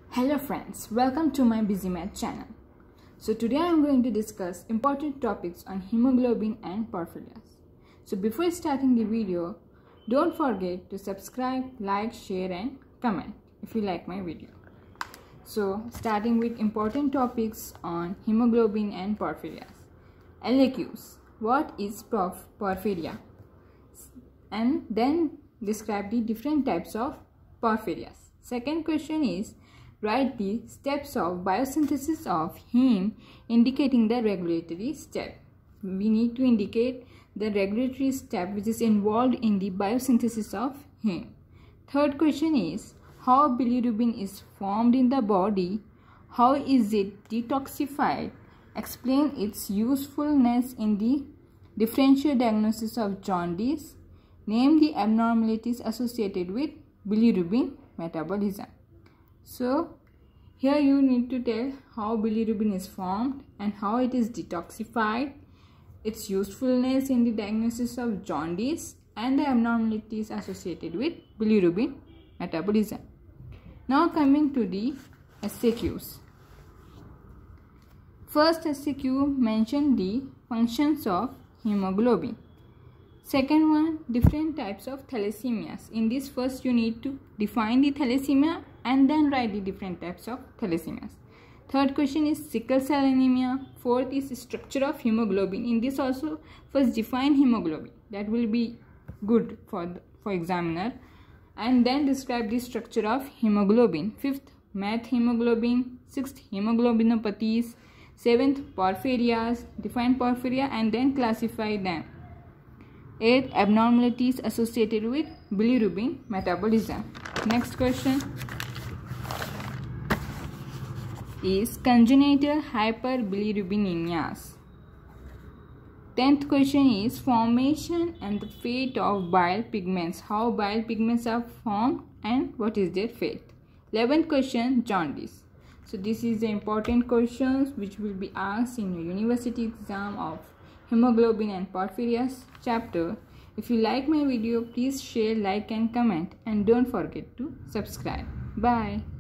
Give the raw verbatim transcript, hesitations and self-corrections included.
Hello friends, welcome to my Busy Math channel. So today I am going to discuss important topics on hemoglobin and porphyrias. So before starting the video, don't forget to subscribe, like, share and comment if you like my video. So starting with important topics on hemoglobin and porphyrias. L A Qs. What is porf porphyria? And then describe the different types of porphyrias. Second question is, write the steps of biosynthesis of heme indicating the regulatory step. We need to indicate the regulatory step which is involved in the biosynthesis of heme. Third question is, how bilirubin is formed in the body? How is it detoxified? Explain its usefulness in the differential diagnosis of jaundice. Name the abnormalities associated with bilirubin metabolism. So here you need to tell how bilirubin is formed and how it is detoxified, its usefulness in the diagnosis of jaundice and the abnormalities associated with bilirubin metabolism. Now coming to the S A Qs. First S A Q mention the functions of hemoglobin. Second one, different types of thalassemias. In this first you need to define the thalassemia and then write the different types of thalassemias. Third question is sickle cell anemia. Fourth is structure of hemoglobin. In this also first define hemoglobin. That will be good for the, for examiner. And then describe the structure of hemoglobin. Fifth, methemoglobin. Sixth, hemoglobinopathies. Seventh, porphyrias. Define porphyria and then classify them. Eighth, abnormalities associated with bilirubin metabolism. Next question is congenital hyperbilirubinemias. Tenth question is formation and the fate of bile pigments. How bile pigments are formed and what is their fate. Eleventh question, jaundice. So this is the important questions which will be asked in your university exam of hemoglobin and porphyrias chapter. If you like my video, please share, like and comment and don't forget to subscribe. Bye.